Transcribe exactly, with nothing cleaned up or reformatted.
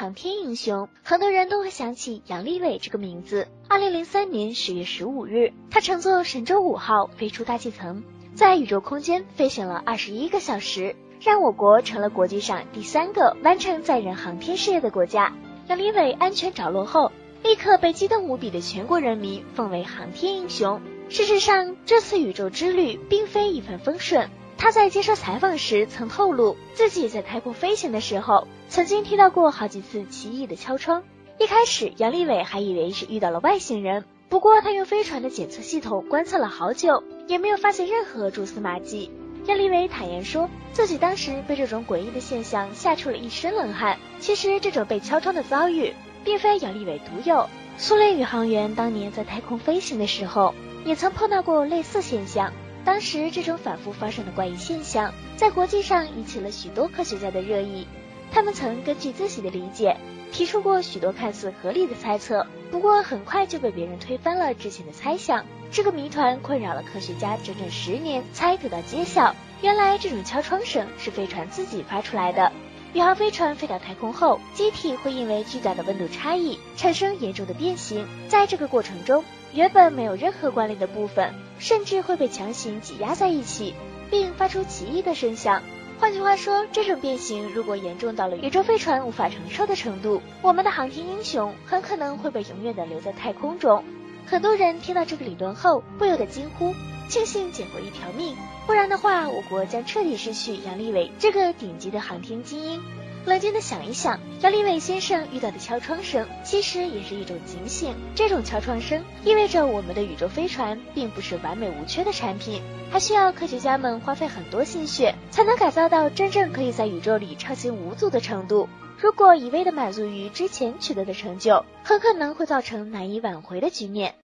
航天英雄，很多人都会想起杨利伟这个名字。二零零三年十月十五日，他乘坐神舟五号飞出大气层，在宇宙空间飞行了二十一个小时，让我国成了国际上第三个完成载人航天事业的国家。杨利伟安全着陆后，立刻被激动无比的全国人民奉为航天英雄。事实上，这次宇宙之旅并非一帆风顺。他在接受采访时曾透露，自己在太空飞行的时候，曾经听到过好几次奇异的敲窗。一开始，杨利伟还以为是遇到了外星人，不过他用飞船的检测系统观测了好久，也没有发现任何蛛丝马迹。杨利伟坦言说，自己当时被这种诡异的现象吓出了一身冷汗。其实，这种被敲窗的遭遇并非杨利伟独有，苏联宇航员当年在太空飞行的时候，也曾碰到过类似现象。当时这种反复发生的怪异现象在国际上引起了许多科学家的热议，他们曾根据自己的理解提出过许多看似合理的猜测，不过很快就被别人推翻了之前的猜想。这个谜团困扰了科学家整整十年才得到揭晓，原来这种敲窗声是飞船自己发出来的。宇航飞船飞到太空后，机体会因为巨大的温度差异产生严重的变形，在这个过程中，原本没有任何关联的部分甚至会被强行挤压在一起，并发出奇异的声响。换句话说，这种变形如果严重到了宇宙飞船无法承受的程度，我们的航天英雄很可能会被永远的留在太空中。很多人听到这个理论后不由得惊呼，庆幸捡回一条命，不然的话我国将彻底失去杨利伟这个顶级的航天精英。冷静地想一想，杨利伟先生遇到的敲窗声其实也是一种警醒。这种敲窗声意味着我们的宇宙飞船并不是完美无缺的产品，还需要科学家们花费很多心血才能改造到真正可以在宇宙里畅行无阻的程度。如果一味地满足于之前取得的成就，很可能会造成难以挽回的局面。